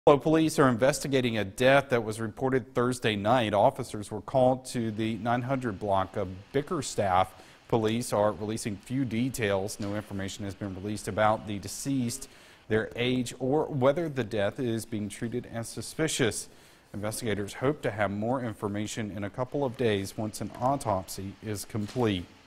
Well, police are investigating a death that was reported Thursday night. Officers were called to the 900 block of Bickerstaff. Police are releasing few details. No information has been released about the deceased, their age, or whether the death is being treated as suspicious. Investigators hope to have more information in a couple of days once an autopsy is complete.